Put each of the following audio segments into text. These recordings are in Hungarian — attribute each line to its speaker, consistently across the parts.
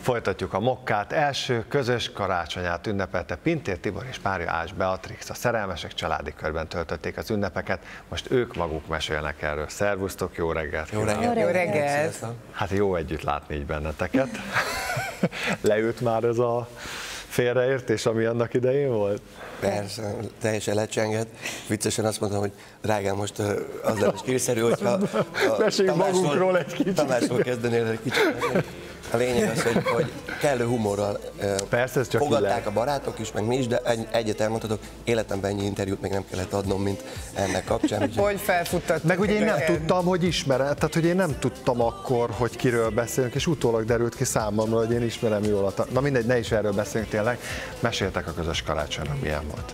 Speaker 1: Folytatjuk a mokkát. Első közös karácsonyát ünnepelte Pintér Tibor és párja Ács Beatrix. A szerelmesek családi körben töltötték az ünnepeket, most ők maguk mesélnek erről. Szervusztok, jó reggelt!
Speaker 2: Jó reggelt! Jó reggelt!
Speaker 1: Hát jó együtt látni így benneteket. Leült már ez a félreértés, ami annak idején volt?
Speaker 2: Persze, teljesen lecsengett. Viccesen azt mondtam, hogy drágám, most az lenne stílszerű, hogyha Tamásról kezdenél egy kicsit. A lényeg az, hogy kellő humorral fogadták a barátok is, meg mi is, de egyet elmondhatok, életemben ennyi interjút még nem kellett adnom, mint ennek kapcsán.
Speaker 3: Hogy felfuttattuk.
Speaker 1: Meg ugye én nem tudtam, hogy ismerem, tehát hogy én nem tudtam akkor, hogy kiről beszélünk, és utólag derült ki számomra, hogy én ismerem jól na mindegy, ne is erről beszélünk tényleg. Meséltek a közös karácsonyra, milyen volt?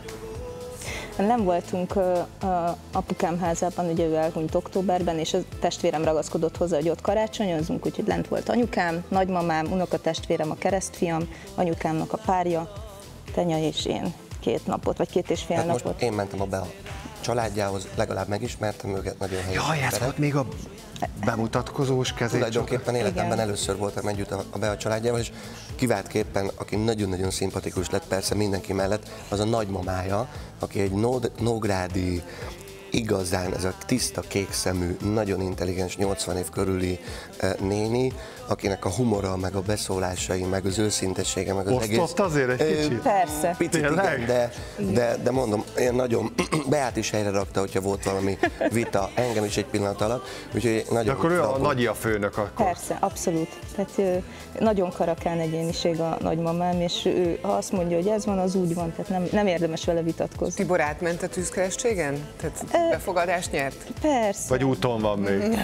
Speaker 4: Nem voltunk apukám házában, ugye ő elhunyt októberben, és a testvérem ragaszkodott hozzá, hogy ott karácsonyozunk, úgyhogy lent volt anyukám, nagymamám, unokatestvérem, a keresztfiam, anyukámnak a párja, Tenya és én 2 napot, vagy 2,5 napot.
Speaker 2: Most én mentem a Bea családjához, legalább megismertem őket, nagyon helyes.
Speaker 1: Jaj, ez volt még a bemutatkozós kezét.
Speaker 2: Tulajdonképpen életemben először voltam együtt a Bea családjával, és kiváltképpen, aki nagyon-nagyon szimpatikus lett persze mindenki mellett, az a nagymamája, aki egy nógrádi, igazán ez a tiszta kékszemű, nagyon intelligens 80 év körüli néni, akinek a humora, meg a beszólásai, meg az őszintessége, meg az egész...
Speaker 1: Osztott azért egy kicsit?
Speaker 4: Persze.
Speaker 2: Picit igen, de mondom, én nagyon Beát is helyre rakta, hogyha volt valami vita, engem is egy pillanat alatt, úgyhogy nagyon...
Speaker 1: De akkor ő a nagyi a főnök akkor?
Speaker 4: Persze, abszolút. Tehát nagyon karakán egyéniség a nagymamám, és ő, ha azt mondja, hogy ez van, az úgy van, tehát nem érdemes vele vitatkozni.
Speaker 3: Tibor átment a tűzkeresztségen? Tehát befogadást nyert?
Speaker 4: Persze.
Speaker 1: Vagy úton van még?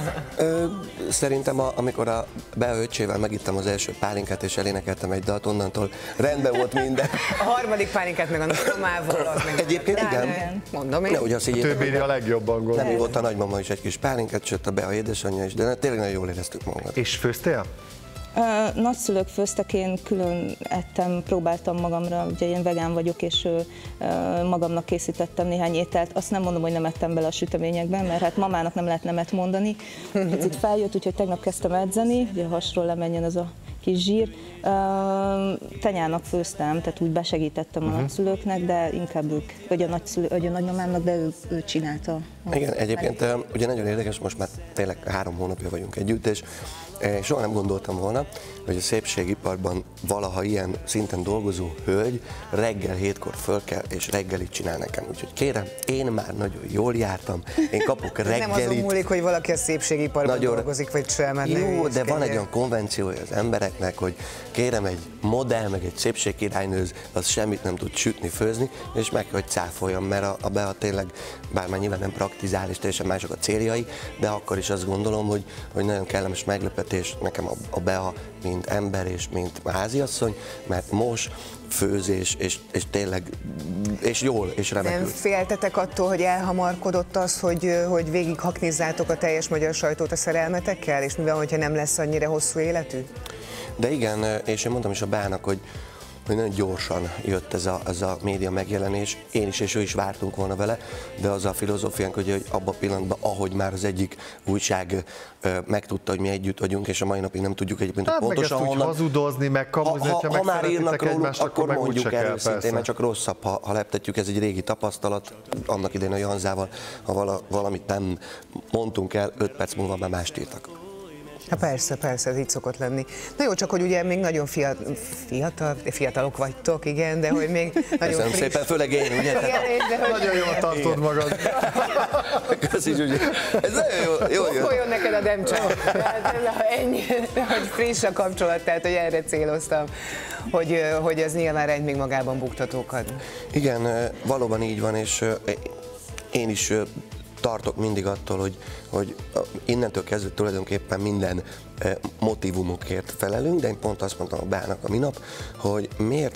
Speaker 2: Szerintem amikor a Bea öccsével megittem az első pálinkát és elénekeltem egy dalt, onnantól rendben volt minden.
Speaker 3: A harmadik pálinkát meg a nagymamával.
Speaker 2: Egyébként igen.
Speaker 3: Mondom én.
Speaker 1: A többi a legjobban gondolom.
Speaker 2: Nem volt a nagymama is egy kis pálinkát, sőt a Bea édesanyja is, de tényleg nagyon jól éreztük magunkat.
Speaker 1: És főztél?
Speaker 4: Nagyszülők főztek, én külön ettem, próbáltam magamra, ugye én vegán vagyok, és magamnak készítettem néhány ételt. Azt nem mondom, hogy nem ettem bele a süteményekben, mert hát mamának nem lehet nemet mondani. Picit feljött, úgyhogy tegnap kezdtem edzeni, hogy a hasról lemenjen az a kis zsír. Tenyának főztem, tehát úgy besegítettem a nagyszülőknek, de inkább ők, vagy a nagymamámnak, de ő csinálta.
Speaker 2: Igen, egyébként ugye nagyon érdekes, most már tényleg 3 hónapja vagyunk együtt, és soha nem gondoltam volna, hogy a szépségiparban valaha ilyen szinten dolgozó hölgy reggel 7-kor föl kell, és reggelit csinál nekem. Úgyhogy kérem, én már nagyon jól jártam, én kapok reggelit.
Speaker 3: Nem azon múlik, hogy valaki a szépségiparban dolgozik, vagy sem.
Speaker 2: Jó, de van egy olyan konvenciója az embereknek, hogy kérem, egy modell, meg egy szépségkirálynő, az semmit nem tud sütni, főzni, és meg hogy cáfoljam, mert a Bea tényleg, bár már nyilván nem praktizál, és teljesen mások a céljai, de akkor is azt gondolom, hogy nagyon kellemes meglepetés nekem a Bea, mint ember és mint háziasszony, mert most főzés, és tényleg, és jól, és remekül.
Speaker 3: Nem féltetek attól, hogy elhamarkodott az, hogy végig haknizzátok a teljes magyar sajtót a szerelmetekkel, és mivel, hogyha nem lesz annyira hosszú életű?
Speaker 2: De igen, és én mondtam is a Beának, hogy nagyon gyorsan jött ez a média megjelenés, én is és ő is vártunk volna vele, de az a filozófiánk, hogy abban a pillanatban, ahogy már az egyik újság megtudta, hogy mi együtt vagyunk, és a mai napig nem tudjuk egyébként, hogy pontosan
Speaker 1: honnan... Hát hazudozni, meg kamuzni,
Speaker 2: ha már írnak róluk,
Speaker 1: egymást,
Speaker 2: akkor mondjuk el őszintén, mert csak
Speaker 1: persze.
Speaker 2: rosszabb, ha leptetjük, ez egy régi tapasztalat, annak idején a Janzával, ha valamit nem mondtunk el, 5 perc múlva már mást írtak.
Speaker 3: Hát persze, ez így szokott lenni. Na jó, csak hogy ugye még nagyon fiatalok vagytok, igen, de hogy még nagyon
Speaker 2: friss. Szépen, főleg én, ugye?
Speaker 1: Nagyon jól tartod magad.
Speaker 2: Köszi, Zsuzsi. Ez nagyon jó jön.
Speaker 3: Folyjon neked a demcsák. Ennyi, hogy friss a kapcsolat, tehát hogy erre céloztam, hogy ez nyilván rejt még magában buktatókat.
Speaker 2: Igen, valóban így van, és én is tartok mindig attól, hogy innentől kezdve tulajdonképpen minden motívumokért felelünk, de én pont azt mondtam a Beának a minap, hogy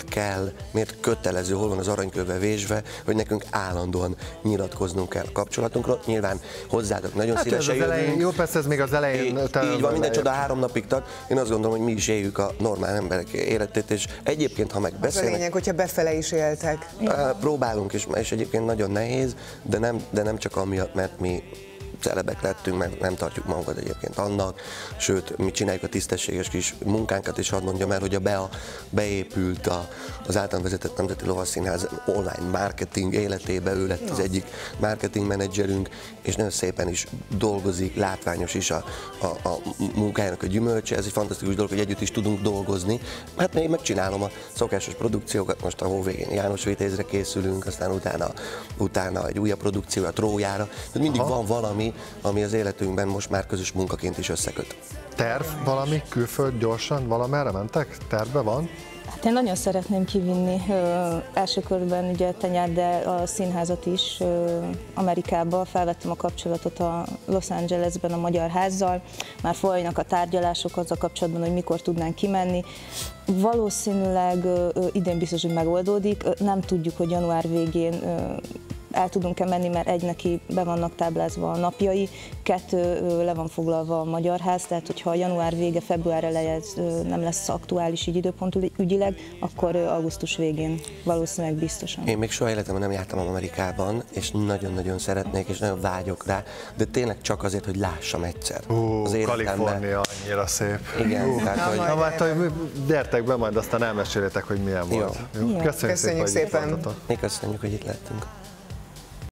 Speaker 2: miért kötelező, hol van az aranykővel vésve, hogy nekünk állandóan nyilatkoznunk kell a kapcsolatunkról. Nyilván hozzátok nagyon szívesen jövünk.
Speaker 1: Jó, persze ez még az elején.
Speaker 2: Így van, minden csoda 3 napig tart. Én azt gondolom, hogy mi is éljük a normál emberek életét, és egyébként, ha megbeszélnek...
Speaker 3: Az a lényeg, hogyha befele is éltek.
Speaker 2: Próbálunk, és egyébként nagyon nehéz, de nem csak amiatt, mert mi celebek lettünk, mert nem tartjuk magunkat egyébként annak, sőt, mi csináljuk a tisztességes kis munkánkat, és hadd mondjam el, hogy a BEA beépült az általán vezetett Nemzeti Lovasszínház online marketing életébe, ő lett az egyik marketing menedzserünk, és nagyon szépen is dolgozik, látványos is a munkájának a gyümölcse, ez egy fantasztikus dolog, hogy együtt is tudunk dolgozni. Hát még megcsinálom a szokásos produkciókat, most a hóvégén János Vitézre készülünk, aztán utána egy újabb produkció a Trójára, tehát mindig van valami, ami az életünkben most már közös munkaként is összeköt.
Speaker 1: Terv valami, külföld, gyorsan, valamerre mentek? Tervbe van?
Speaker 4: Hát én nagyon szeretném kivinni első körben ugye Tenyár, de a színházat is Amerikába. Felvettem a kapcsolatot a Los Angelesben a Magyar Házzal. Már folynak a tárgyalások azzal kapcsolatban, hogy mikor tudnánk kimenni. Valószínűleg idén biztos, hogy megoldódik. Nem tudjuk, hogy január végén el tudunk-e menni, mert egy neki be vannak táblázva a napjai, 2 le van foglalva a Magyar Ház, tehát hogyha január vége, február eleje ez nem lesz aktuális így időpont ügyileg, akkor augusztus végén valószínűleg biztosan.
Speaker 2: Én még soha életemben nem jártam Amerikában, és nagyon-nagyon szeretnék, és nagyon vágyok rá, de tényleg csak azért, hogy lássam egyszer az életemben.
Speaker 1: Kalifornia annyira szép.
Speaker 2: Igen, tehát, hogy...
Speaker 1: gyertek be, majd aztán elmesélitek, hogy milyen volt.
Speaker 3: Köszönjük szépen.
Speaker 2: Mi köszönjük, hogy itt lettünk.